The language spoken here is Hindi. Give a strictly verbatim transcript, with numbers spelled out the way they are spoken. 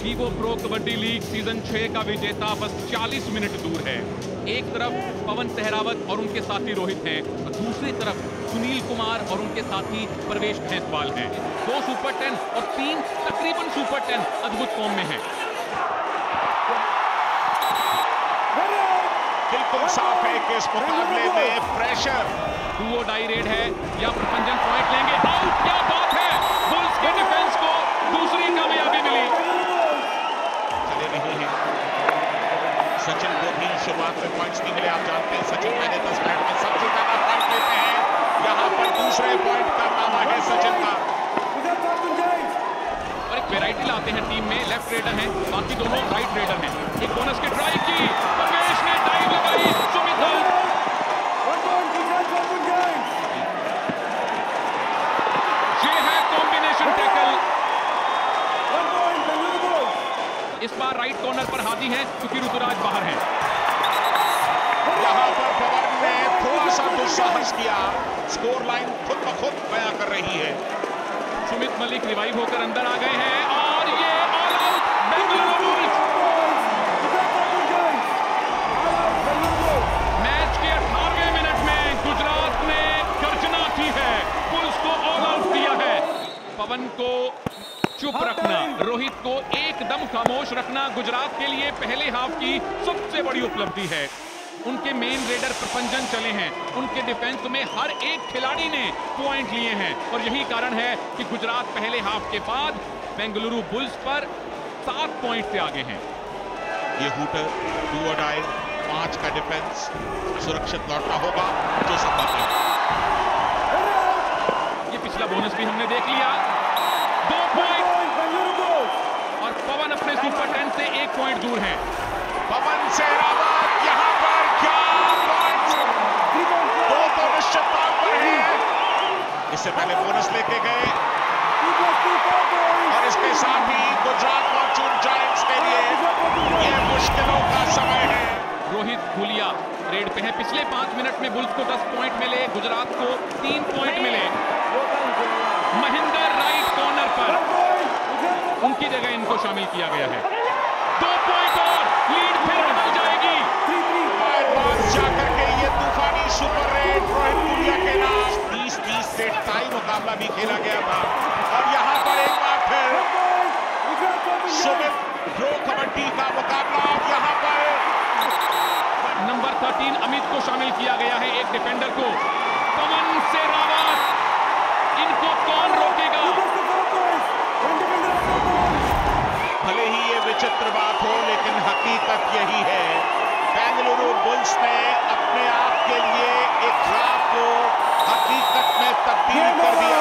Vivo pro kabaddi league season छह का विजेता बस चालीस मिनट दूर है। एक तरफ पवन सहरावत और उनके साथी रोहित हैं, और दूसरी तरफ सुनील कुमार और उनके साथी प्रवेश भैंसवाल हैं। दो सुपर टेन और तीन तकरीबन सुपर टेन अद्भुत फॉर्म में हैं। बिल्कुल साफ है कि इस मुकाबले में प्रेशर डुओ डाई रेड है या प्रपंजन पॉइंट लेंगे। आउट, क्या बात है! बुल्स के डिफेंस को दूसरी कामयाबी मिली। चले नहीं है सचिन को भी शुरुआत में पॉइंट्स नहीं मिले। आप जानते हैं सचिन पहले दस मिनट में सबसे ज्यादा पॉइंट लेते हैं। यहाँ पर दूसरे पॉइंट का नामा है सचिन का। और एक वैरायटी लाते हैं टीम में। लेफ्ट रेडर हैं, बाकी दोनों राइट रेडर हैं। एक बोनस की ट्राई की, प्रवेश ने डाइव लगाई, सुमित आउट। ये है कॉम्बिनेशन टैकल। इस बार राइट कॉर्नर पर हादी हैं क्योंकि ऋतुराज बाहर हैं। यहाँ पर पवन ने थोड़ा सा दुस्साहस किया। स्कोर लाइन खुद ब खुद बयां कर रही है। सुमित मलिक रिवाइव होकर अंदर आ गए हैं और ये all out Bengaluru Bulls. Match के अठारहवें मिनट में गुजरात ने गर्जना की है, बुल्स को ऑल आउट दिया है। पवन को चुप रखना, रोहित को एकदम खामोश रखना गुजरात के लिए पहले हाफ की सबसे बड़ी उपलब्धि है। उनके मेन रेडर प्रपंजन चले हैं, उनके डिफेंस में हर एक खिलाड़ी ने पॉइंट लिए हैं और यही कारण है कि गुजरात पहले हाफ के बाद बेंगलुरु बुल्स पर सात पॉइंट से आगे हैं। ये हूटर डू और डाई, पांच का डिफेंस, सुरक्षित लौटना होगा जो संभव है। ये पिछला बोनस भी हमने देख लिया। दो पॉइंट और पवन अपने सुपर टेन से एक पॉइंट दूर हैं। पवन सहरावत यहाँ पर क्या पॉइंट, दो तो निश्चित तौर पर है। इससे पहले बोनस लेके गए और इसके साथ ही गुजरात फॉर्च्यून जायंट्स के लिए यह मुश्किलों का समय है। रोहित भूलिया रेड पे है। पिछले पांच मिनट में बुल्स को दस पॉइंट मिले, गुजरात को तीन पॉइंट मिले। महेंद्र राइट कॉर्नर पर, उनकी जगह इनको शामिल किया गया है। दो पॉइंट और लीड फिर बदल जाएगी। जाकर के ये तूफानी सुपर रेड रोहित भूलिया के नाम तीस तीस से टाई मुकाबला भी खेला गया था और यहाँ पर एक बार फिर सुमित प्रो कबड्डी का मुकाबला। यहाँ पर नंबर तेरह अमित को शामिल किया गया है, एक डिफेंडर को। पवन सहरावत, इनको कौन रोकेगा? भले ही ये विचित्र बात हो लेकिन हकीकत यही है, बेंगलुरु बुल्स ने अपने आप के लिए एक ख्वाब को हकीकत में तब्दील कर दिया।